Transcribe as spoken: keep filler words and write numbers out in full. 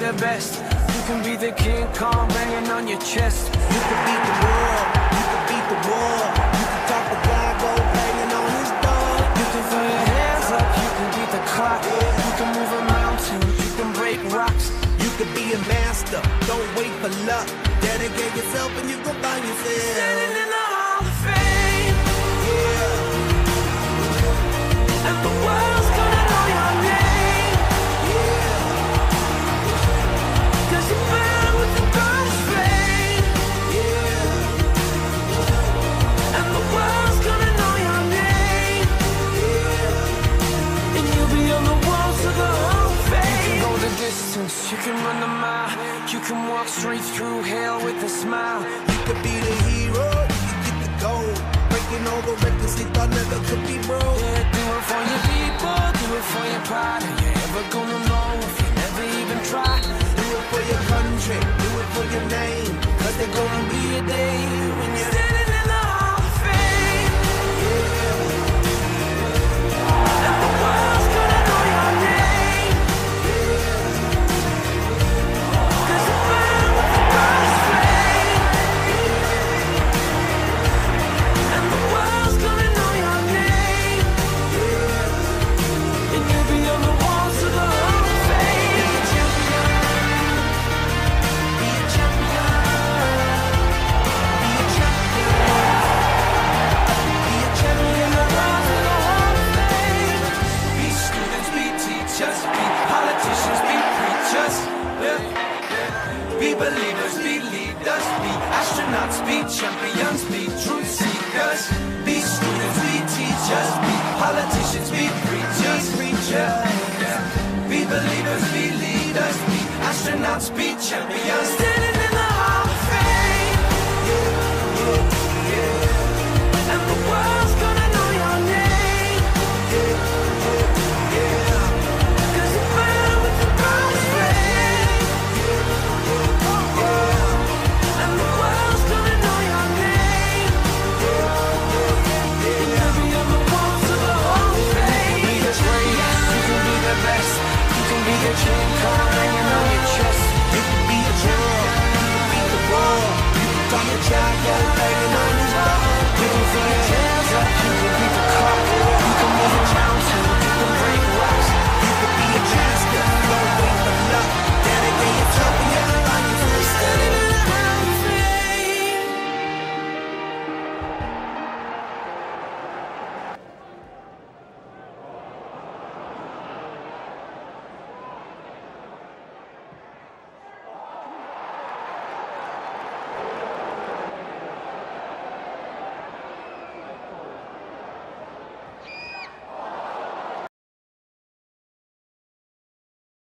the best. You can be the King Kong banging on your chest. You can beat the world, you can beat the war. You can talk the guy, go banging on his door. You can throw your hands up, you can beat the clock. You can move a mountain, you can break rocks. You can be a master, don't wait for luck. Dedicate yourself and you go find yourself. Standing in the Hall of Fame. Yeah. And the world's gonna know your name. Yeah. Cause you burn with the brightest flame. Yeah. And the world's gonna know your name. Yeah. And you'll be on the walls of the Hall of Fame. You can go the distance, you can run the mile. You can walk straight through hell with a smile. You could be the hero, you can get the gold. Breaking all the records they thought never could be broke. Yeah, do it for your people, do it for your pride. Are you ever gonna know if you never even try? Do it for your country, do it for your name. Cause there's gonna be a day when you're Standing in the Hall of Fame. And the world's gonna know your name. Cause you burn with the brightest flame. And the world's gonna know your name. And you'll be on the walls of the Hall of Fame. be a champion. Be a champion. Be a champion. Be a champion. The walls of the Hall of Fame. Be students, be teachers, be politicians, be preachers. Yeah. Be believers, be leaders, be astronauts, be champions, be truth seekers. Be students, be teachers, be politicians, be preachers. Yeah. Yeah. Be believers, be leaders, be astronauts, be champions.